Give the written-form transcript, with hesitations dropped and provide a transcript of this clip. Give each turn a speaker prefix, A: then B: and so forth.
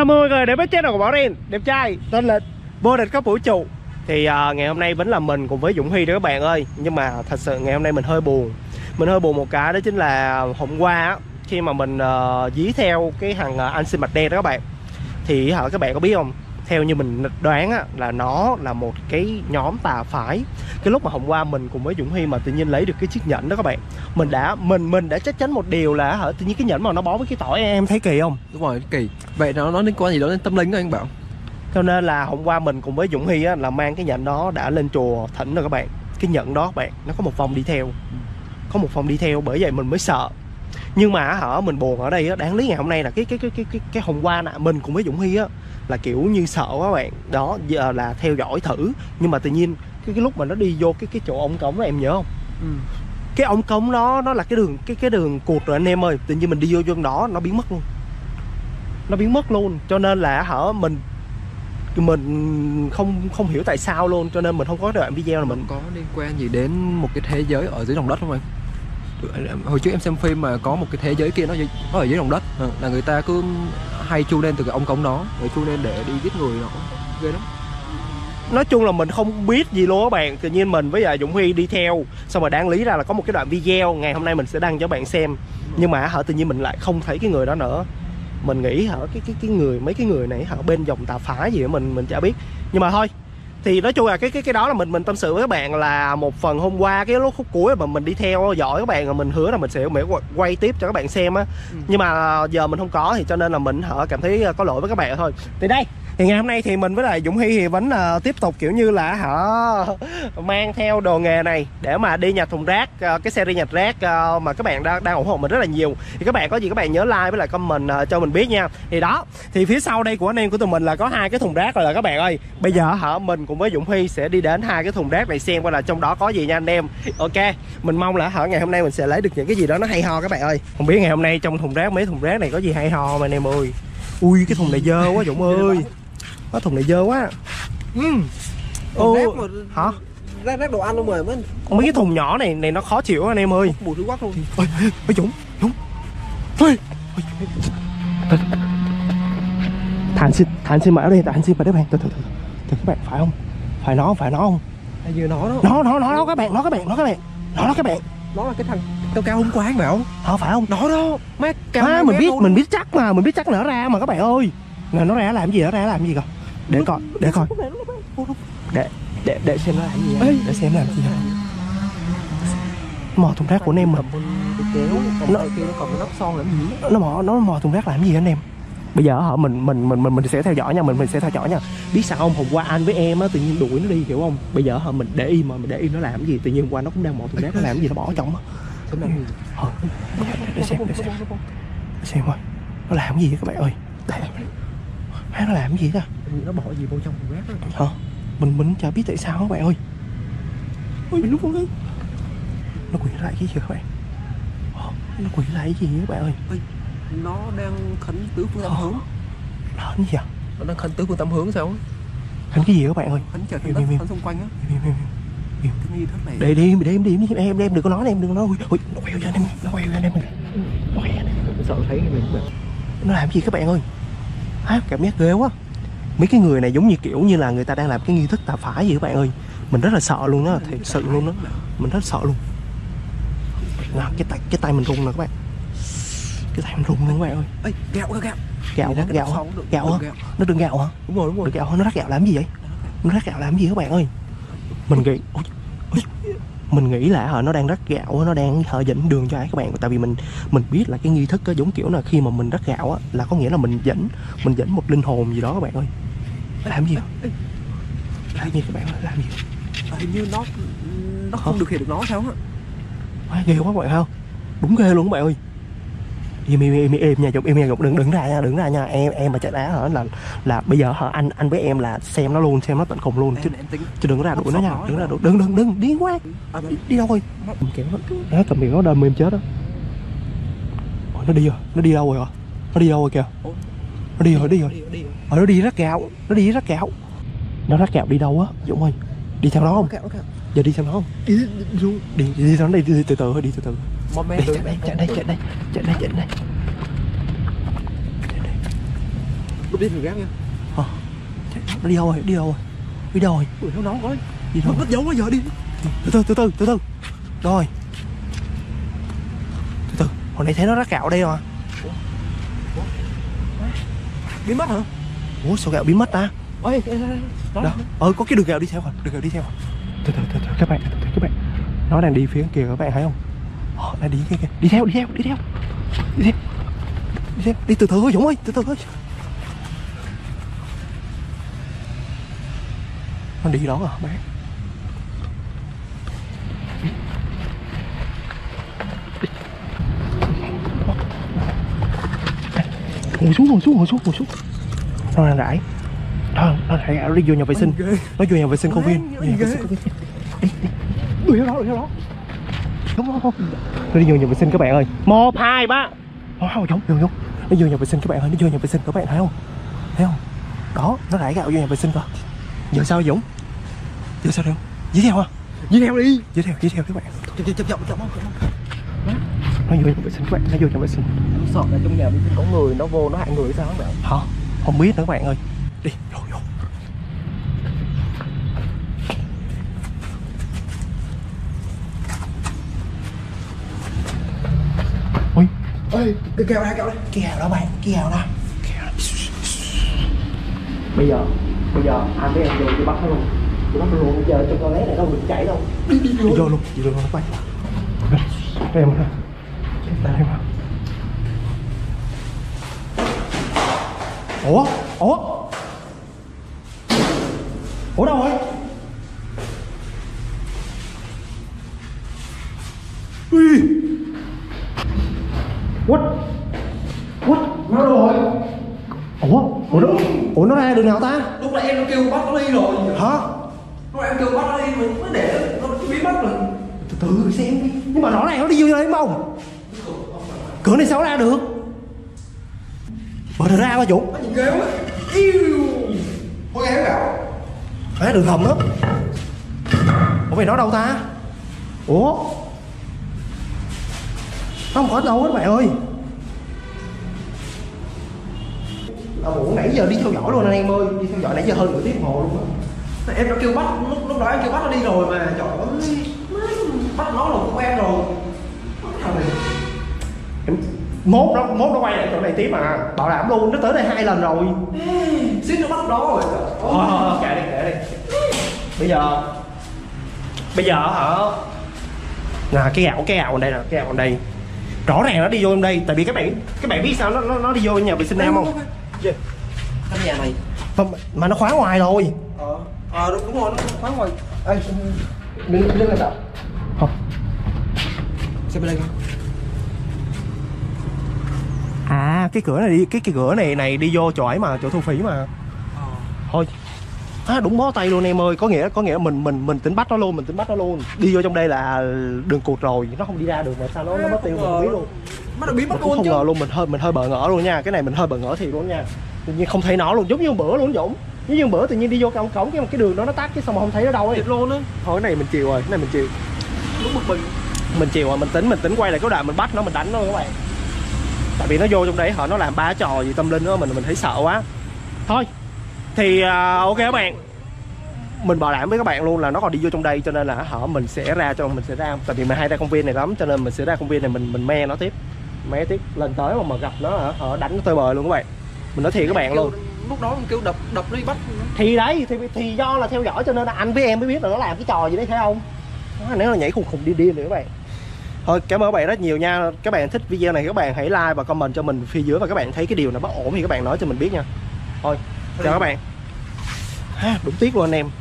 A: Chào mừng mọi người đến với channel của Bảo Đen, đẹp trai tên là vô địch cấp vũ trụ. Thì ngày hôm nay vẫn là mình cùng với Dũng Huy đó các bạn ơi. Nhưng mà thật sự ngày hôm nay mình hơi buồn. Mình hơi buồn một cái đó chính là hôm qua á, khi mà mình dí theo cái thằng anh xin mặt đen đó các bạn. Thì các bạn có biết không, theo như mình đoán á, là nó là một cái nhóm tà phái. Cái lúc mà hôm qua mình cùng với Dũng Huy mà tự nhiên lấy được cái chiếc nhẫn đó các bạn, mình đã chắc chắn một điều là tự nhiên cái nhẫn mà nó bó với cái tỏi, em thấy kỳ không?
B: Đúng rồi, kỳ. Vậy nó liên quan gì đó đến tâm linh đó anh Bảo?
A: Cho nên là hôm qua mình cùng với Dũng Huy á, là mang cái nhẫn đó đã lên chùa thỉnh rồi các bạn. Cái nhẫn đó các bạn, nó có một vòng đi theo. Có một vòng đi theo, bởi vậy mình mới sợ. Nhưng mà mình buồn ở đây á, đáng lý ngày hôm nay là cái hôm qua nè, mình cùng với Dũng Huy á là kiểu như sợ quá các bạn. Đó, giờ là theo dõi thử. Nhưng mà tự nhiên cái lúc mà nó đi vô cái chỗ ống cống đó em nhớ không? Cái ống cống đó nó là cái đường cụt rồi anh em ơi. Tự nhiên mình đi vô trong đó nó biến mất luôn. Nó biến mất luôn. Cho nên là mình không hiểu tại sao luôn, cho nên mình không có đoạn video là mình
B: có liên quan gì đến một cái thế giới ở dưới lòng đất không anh? Hồi trước em xem phim mà có một cái thế giới kia nó ở dưới lòng đất, là người ta cứ hay chui lên từ cái ống cống đó rồi chui lên để đi giết người, nó ghê lắm.
A: Nói chung là mình không biết gì luôn các bạn. Tự nhiên mình với Dũng Huy đi theo, xong rồi đáng lý ra là có một cái đoạn video ngày hôm nay mình sẽ đăng cho bạn xem. Nhưng mà tự nhiên mình lại không thấy cái người đó nữa. Mình nghĩ mấy cái người này bên dòng tà phái gì đó mình chả biết. Nhưng mà thôi, thì nói chung là cái đó là mình tâm sự với các bạn là một phần hôm qua cái lúc khúc cuối mà mình đi theo dõi các bạn, mình hứa là mình sẽ quay tiếp cho các bạn xem á. Nhưng mà giờ mình không có, thì cho nên là mình cảm thấy có lỗi với các bạn thôi. Thì đây, thì ngày hôm nay thì mình với lại Dũng Huy thì vẫn tiếp tục kiểu như là mang theo đồ nghề này để mà đi nhặt thùng rác, cái series nhặt rác mà các bạn đang ủng hộ mình rất là nhiều. Thì các bạn có gì các bạn nhớ like với lại comment cho mình biết nha. Thì đó, thì phía sau đây của anh em của tụi mình là có 2 cái thùng rác rồi là các bạn ơi. Bây giờ mình cùng với Dũng Huy sẽ đi đến 2 cái thùng rác này xem coi là trong đó có gì nha anh em. Ok, mình mong là ngày hôm nay mình sẽ lấy được những cái gì đó nó hay ho các bạn ơi. Không biết ngày hôm nay trong thùng rác, mấy thùng rác này có gì hay ho mà anh em ơi. Ui, cái thùng này dơ quá Dũng ơi. Cái thùng này dơ quá. Hả?
B: Rác đồ ăn luôn rồi.
A: Mấy cái thùng nhỏ này nó khó chịu anh em ơi.
B: Mùi thứ quắc luôn.
A: Ôi Dũng. Thản xin mở đây, Thản xin mở đây bạn. Từ các bạn, phải không? Phải nó không?
B: Hay như nó
A: các bạn, nó các bạn.
B: Nó là cái thằng cao hôm qua anh Bảo.
A: Phải không?
B: Nó đó. Má cao.
A: Mình biết chắc mà, mình biết chắc nó ra mà các bạn ơi. Nè, nó ra làm gì coi. Để coi. Để xem nó làm gì. Để xem làm gì. Mò thùng rác của anh em mình.
B: Nó còn cái nắp son làm gì?
A: Nó mò thùng rác làm gì anh em? Bây giờ mình sẽ theo dõi nha, mình sẽ theo dõi nha. Biết sao không, hôm qua anh với em á tự nhiên đuổi nó đi hiểu không? Bây giờ mình để im nó làm cái gì, tự nhiên hôm qua nó cũng đang mò thùng rác, nó làm cái gì, nó bỏ ở trong á. Để xem coi nó làm cái gì các bạn ơi. Nó làm cái gì ta?
B: Nó bỏ gì vô trong thùng rác đó.
A: Mình chả biết tại sao các bạn ơi. Ôi lúc nó quỷ lại cái gì các bạn? Nó quỷ lại cái gì các bạn ơi?
B: Nó đang khấn tứ phương tam hướng.
A: Nó gì vậy?
B: Nó đang khấn tứ phương tam hướng sao?
A: Khấn cái gì các bạn ơi?
B: Khấn trời khấn đất, khấn xung quanh á. Cái nghi thức này.
A: Để đi em đừng có nói, em đừng có nói. Ui, nó quẹo cho anh em, nó quẹo cho anh em.
B: Sợ thấy mình.
A: Nó làm gì các bạn ơi? Cảm giác ghê quá. Mấy cái người này giống như kiểu như là người ta đang làm cái nghi thức tà phái gì các bạn ơi. Mình rất là sợ luôn đó, thật sự luôn đó. Mình rất sợ luôn. Cái tay mình run nè các bạn. Cái tay mình run nè các bạn ơi.
B: Ê, gạo hả?
A: Nó đừng gạo hả?
B: Đúng rồi.
A: Đừng gạo hả? Nó rắc gạo làm gì vậy? Nó rắc gạo làm gì các bạn ơi? Mình nghĩ là nó đang rắc gạo, nó đang dẫn đường cho ai các bạn. Tại vì mình biết là cái nghi thức đó, giống kiểu là khi mà mình rắc gạo á, là có nghĩa là mình dẫn một linh hồn gì đó các bạn ơi. Làm gì? Làm gì các bạn ơi? Làm gì?
B: Hình như nó không được hiện được nó sao á.
A: Ghê quá các bạn không? Đúng ghê luôn các bạn ơi. Im nha Dũng, đừng ra nha. Em mà chạy đá là bây giờ anh với em là xem nó luôn, xem nó tận cùng luôn, chứ đừng có ra đuổi nó nha. Đừng điên quá. Đi đâu rồi? Nó cầm miệng nó đâm em chết đó. Nó đi rồi. Nó đi đâu rồi kìa? Nó đi rồi. Nó đi rắc gạo. Nó rắc gạo đi đâu á Dũng ơi? Đi theo nó không? Giờ đi theo nó không? Đi theo nó đi từ từ thôi, đi từ từ. Chạy đây.
B: Đúc tin gác nha.
A: Nó đi đâu rồi? Đi đâu rồi? Đi đâu rồi?
B: Ui, nó nóng quá.
A: Đi đâu?
B: Mất dấu quá giờ đi.
A: Từ từ. Rồi. Từ. Hồi nãy thấy nó rác gạo ở đây rồi.
B: Biến mất hả?
A: Ủa sao gạo biến mất ta?
B: Ôi,
A: đó. Có cái đường gạo đi theo rồi. Đường gạo đi theo. Từ các bạn. Nó đang đi phía kia các bạn thấy không? Đang đi kia. Đi theo. Đi từ từ thôi Dũng ơi, từ từ thôi. Nó đi đó à bạn? Ngồi xuống. Nó đang rải. Nó đi vô nhà vệ sinh. Nó vô nhà vệ sinh công viên. Đi. Đuổi theo đó. Đúng không? Nó đi vô nhà vệ sinh các bạn ơi. 1, 2, 3. Giống. Nó vô nhà vệ sinh các bạn ơi, nó vô nhà vệ sinh các bạn thấy không? Đó, nó rải gạo vô nhà vệ sinh cơ. Giờ sao Dũng? Giờ sao được? Dí theo hả?
B: Dí theo đi.
A: Dí theo các bạn.
B: Chậm.
A: Nó vô nhà vệ sinh các bạn, nó vô nhà vệ sinh.
B: Sợ là trong nhà vệ sinh có người, nó vô nó hại người sao các bạn?
A: Hả? Không biết nữa các bạn ơi. Đi, vô. Ôi,
B: Cái kèo đây.
A: cái gạo đó bạn, cái gạo đó. Bây giờ anh với em vô đi bắt nó luôn. Bây giờ trong toilet này đâu được chảy đâu. Đi vô luôn nó quay. Em ơi. Ủa đâu rồi? Ui. What? Nó đâu rồi? Ủa nó ra đường nào ta?
B: Lúc nãy em nó kêu bắt nó đi rồi.
A: Hả?
B: Lúc nãy em kêu bắt nó đi mình mới để nó biến mất rồi.
A: Từ xem đi. Nhưng mà rõ ràng nó đi vô đây đúng không? Cửa này sao ra được? Mở ra ba Dũng.
B: Nó nhìn ghê quá. Yêu. Thôi ghé gạo.
A: Đấy đường hầm đó. Ủa mày nói đâu ta? Ủa? Nó không có đâu hết các bạn ơi. Ủa nãy giờ đi theo dõi luôn anh em ơi. Đi theo dõi nãy giờ hơn nửa tiếng hồ luôn á.
B: Em đã kêu bắt, lúc đó em kêu bắt nó đi rồi mà. Trời ơi. Bắt nó là của em rồi.
A: Mốt nó quay lại chỗ này tiếp mà. Bảo đảm luôn, nó tới đây 2 lần rồi.
B: Xích nó bắt đó rồi.
A: Kệ đi. Bây giờ hả? Nè cái gạo ở đây nè, cái gạo ở đây. Rõ ràng nó đi vô trong đây, tại vì các bạn biết sao nó đi vô nhà vệ sinh nam không?
B: Cái nhà này.
A: Mà nó khóa ngoài rồi.
B: Đúng rồi, nó khóa ngoài.
A: Ê, đứng lên đâu? Không.
B: Xem bên đây coi.
A: À cái cửa này đi, cái cửa này đi vô chỗ ấy mà, chỗ thu phí mà. Thôi. Đúng bó tay luôn em ơi, có nghĩa mình tính bắt nó luôn, đi vô trong đây là đường cụt rồi, nó không đi ra được mà sao nó mất tiêu mình không biết luôn.
B: Nó biến mất luôn
A: không
B: chứ.
A: ngờ luôn, mình hơi bỡ ngỡ luôn nha, cái này mình hơi bỡ ngỡ thiệt luôn nha. Tự nhiên không thấy nó luôn, giống như bữa luôn Dũng, giống như bữa tự nhiên đi vô cổng cái đường đó nó tắt cái xong mà không thấy nó đâu ấy.
B: Thiệt luôn á.
A: Thôi cái này mình chịu rồi,
B: Lúc bực
A: mình chịu rồi, mình tính quay lại cái đoạn mình bắt nó, mình đánh nó các bạn. Tại vì nó vô trong đấy họ nó làm ba trò gì tâm linh đó, mình thấy sợ quá. Thôi thì ok các bạn, mình bảo đảm với các bạn luôn là nó còn đi vô trong đây, cho nên là mình sẽ ra, tại vì mình hay ra công viên này lắm, cho nên mình sẽ ra công viên này mình me nó tiếp, lần tới mà gặp nó họ đánh nó tơi bời luôn các bạn. Mình nói thiệt các bạn luôn,
B: lúc đó mình kêu đập nó đi bắt.
A: Thì đấy thì do là theo dõi cho nên là anh với em mới biết là nó làm cái trò gì đấy, thấy không? Nếu là nhảy khùng điên nữa các bạn. Thôi cảm ơn các bạn rất nhiều nha. Các bạn thích video này các bạn hãy like và comment cho mình phía dưới, và các bạn thấy cái điều nào bất ổn thì các bạn nói cho mình biết nha. Thôi chào các bạn. Đúng tiếc luôn anh em.